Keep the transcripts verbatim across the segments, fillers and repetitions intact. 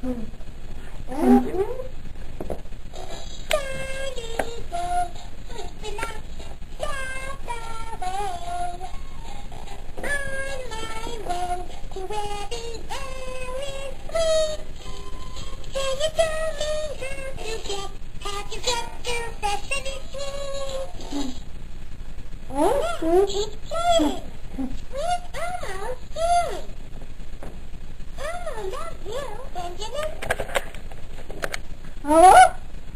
Keep playing. We're almost here. Elmo loves you, Benjamin. Oh?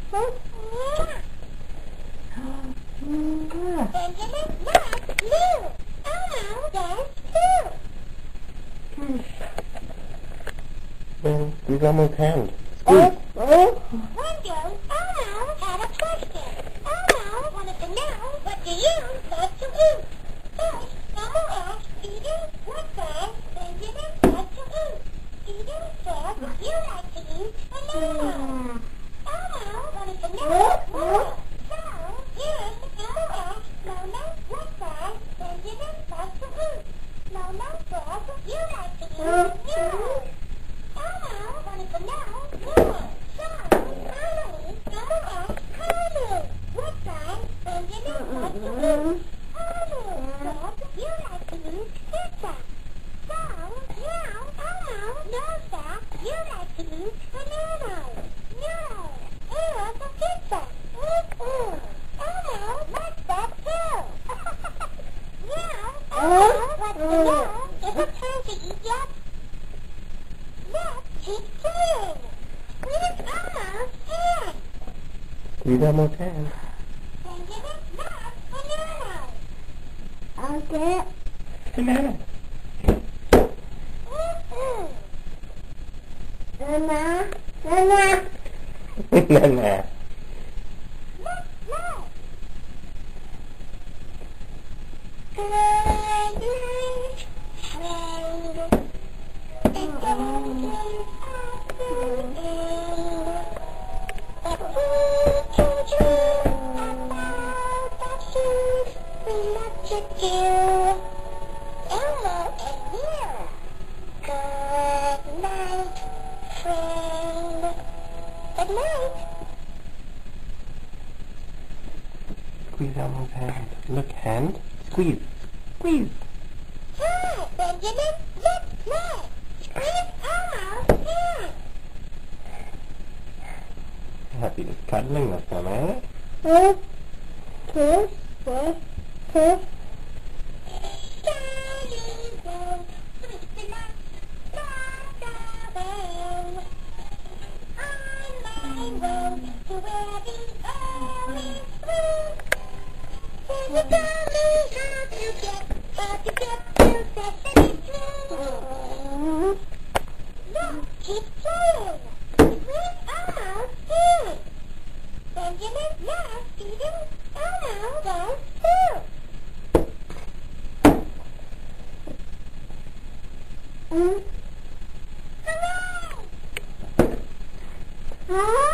Yeah. Benjamin loves you. Elmo does too. Ben, squeeze Elmo's hand. Squeeze. Oh? One day, Elmo had a question. Elmo wanted to know, what do you like to eat? First, Elmo asked Peter, what does Benjamin like to eat? Peter said, you like to eat banana. Elmo wanted to know more. So, then Elmo asked Mona, what does Benjamin like to eat? Mona said, you like to eat noodles. Elmo wanted to know more. So, finally, Elmo asked Carmen, what does Benjamin like to eat? Carmen said, you like to eat pizza. So, now Elmo knows that you like to eat bananas. No, and a pizza. Mm-mm. Elmo likes that too. Now, Elmo wants to know if it's time to eat yet. Let's keep playing. Where's Elmo's hand? Squeeze Elmo's hand. Benjamin loves bananas. Okay. Banana. Mm-mm. Nana. Nana. Banana. Let's play. Good night, friend. It's getting after the end. But we can dream about the things we love to do. Elmo and Mira. Good night, friend. Good night. Squeeze Elmo's hand. Look, hand. Squeeze. Squeeze. Hi, Benjamin. Let's play. Squeeze Elmo's hand. Happy to cuddling this time, eh? Kiss. Kiss. Kiss. Kiss. Daddy goes sleeping up, far away. On my road to where the air is blue. Can you tell me how to get, how to get to Sesame Street? Let's keep playing. Where's Elmo's hand? Benjamin loves eating. Elmo does too. Mm. Hooray! Huh?